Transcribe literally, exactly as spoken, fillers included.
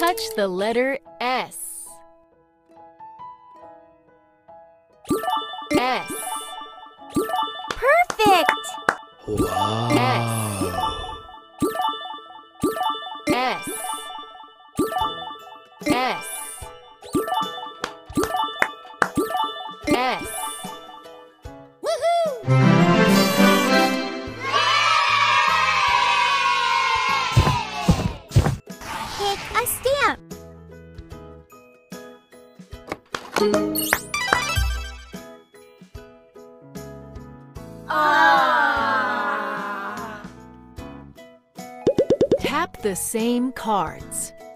Touch the letter S. S. Perfect! Wow! S. S. S. Woohoo! Pick a stamp. Tap the same cards.